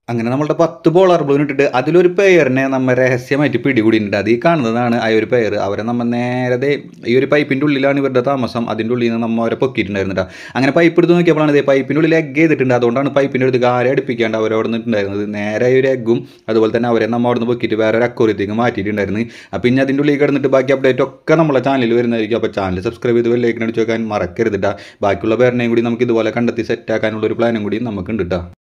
അങ്ങനെ നമ്മളുടെ 10 ബോളർ ബ്ലൂവിന് ഇട്ടിട്ട് അതിലൊരു പെയറിനെ നമ്മൾ രഹസ്യമായിട്ട് പിടികൂടിയിട്ടുണ്ട്. അത് ഈ കാണുന്നതാണ് ആ ഒരു പെയർ. അവരെ നമ്മൾ നേരത്തെ ഈ ഒരു പൈപ്പിൻ്റെ ഉള്ളിലാണ് ഇവരുടെ താമസം. അതിൻ്റെ ഉള്ളിൽ നിന്ന് നമ്മൾ അവരെ പൊക്കിയിട്ടുണ്ടായിരുന്നു കേട്ടോ. അങ്ങനെ പൈപ്പ് എടുത്ത് നോക്കിയപ്പോഴാണ് ഇതേ പൈപ്പിൻ്റെ ഉള്ളിൽ എഗ് ചെയ്തിട്ടുണ്ട്. അതുകൊണ്ടാണ് പൈപ്പിൻ്റെ അടുത്ത് ആരെ അടുപ്പിക്കാണ്ട് അവരവിടെ നിന്നിട്ടുണ്ടായിരുന്നത്. നേരെ ഒരു എഗ്ഗും അതുപോലെ തന്നെ അവരെ നമ്മൾ അവിടെ നിന്ന് പൊക്കിയിട്ട് വേറെ ഒരു അക്വറിയത്തേക്ക് മാറ്റിയിട്ടുണ്ടായിരുന്നു. അപ്പോൾ ഇനി അതിൻ്റെ ഉള്ളിൽ കിടന്നിട്ട് ബാക്കി അപ്ഡേറ്റ് ഒക്കെ നമ്മളെ ചാനലിൽ വരുന്നതായിരിക്കും. അപ്പോൾ ചാനൽ സബ്സ്ക്രൈബ് ചെയ്ത് ബെല്ലൈക്കൺ അടിച്ച് വെക്കാൻ മറക്കരുത് കേട്ടോ. ബാക്കിയുള്ള പേരിനെയും കൂടി നമുക്ക് ഇതുപോലെ കണ്ടെത്തി സെറ്റ് ആക്കാനുള്ള ഒരു പ്ലാനും കൂടി നമുക്കുണ്ട് കേട്ടോ.